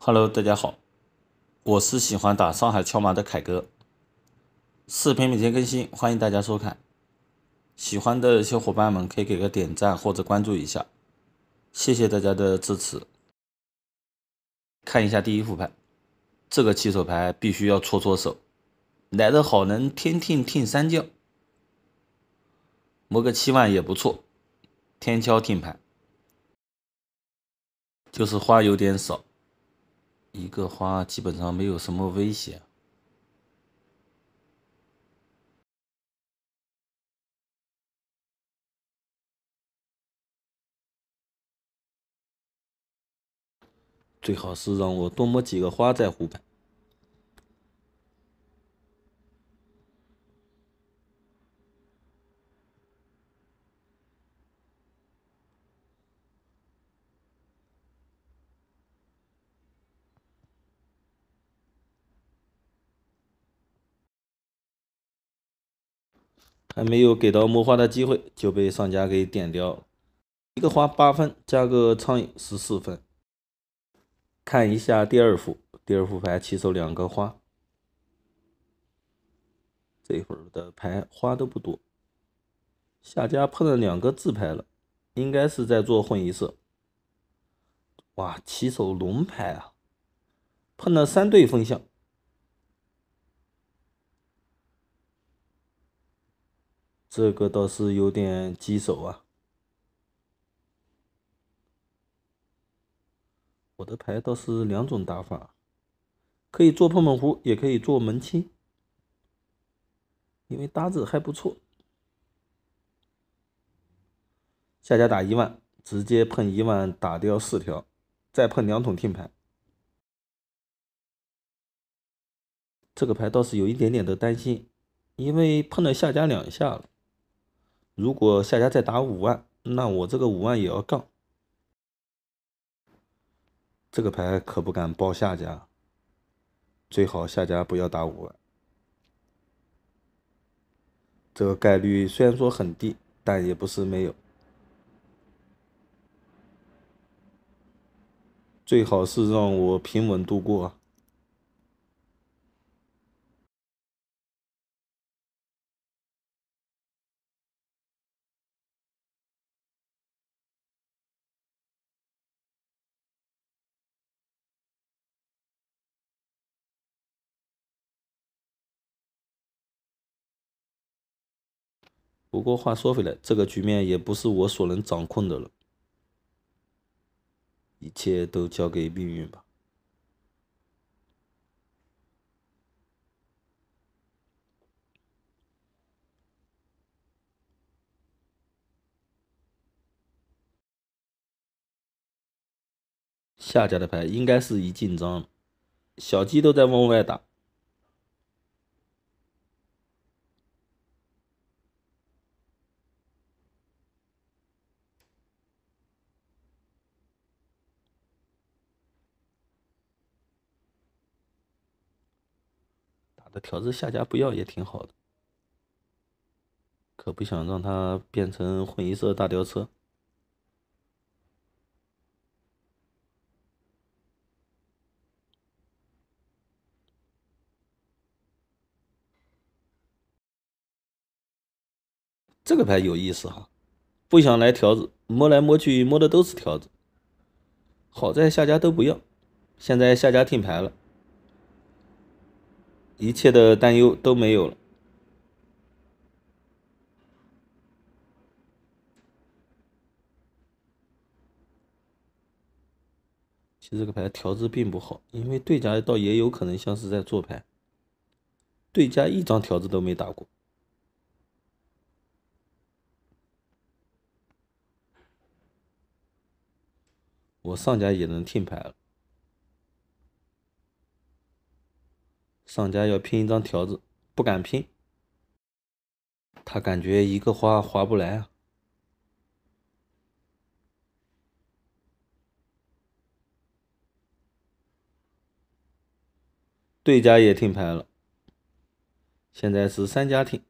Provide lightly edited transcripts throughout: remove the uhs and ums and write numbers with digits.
Hello，大家好，我是喜欢打上海敲马的凯哥，视频每天更新，欢迎大家收看。喜欢的小伙伴们可以给个点赞或者关注一下，谢谢大家的支持。看一下第一副牌，这个起手牌必须要搓搓手，来的好能天听三将，摸个7万也不错。天敲听牌，就是花有点少，一个花基本上没有什么威胁。最好是让我多摸几个花再胡牌。还没有给到摸花的机会，就被上家给点掉了。一个花8分，加个苍蝇14分。看一下第二副牌起手2个花，这会儿的牌花都不多。下家碰了2个字牌了，应该是在做混一色。哇，起手龙牌啊，碰了3对风象。这个倒是有点棘手啊。我的牌倒是2种打法，可以做碰碰胡，也可以做门清，因为搭子还不错。下家打1万，直接碰1万打掉4条，再碰2桶听牌。这个牌倒是有一点点的担心，因为碰了下家2下了。如果下家再打5万，那我这个5万也要杠。这个牌可不敢包下家，最好下家不要打5万。这个概率虽然说很低，但也不是没有。最好是让我平稳度过啊。不过话说回来，这个局面也不是我所能掌控的了，一切都交给命运吧。下家的牌应该是一进张，小鸡都在往外打。打的条子下家不要也挺好的，可不想让它变成混一色大吊车。这个牌有意思哈，不想来条子，摸来摸去摸的都是条子。好在下家都不要，现在下家听牌了，一切的担忧都没有了。其实这个牌条子并不好，因为对家倒也有可能像是在做牌，对家1张条子都没打过。我上家也能听牌了，上家要拼1张条子，不敢拼，他感觉一个花划不来啊。对家也听牌了，现在是3家听。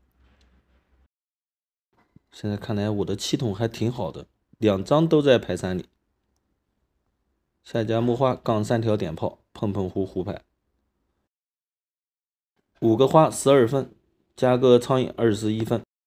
现在看来我的气筒还挺好的，2张都在牌3里。 再加木花杠3条点炮，碰碰胡胡牌。5个花12分，加个苍蝇21分。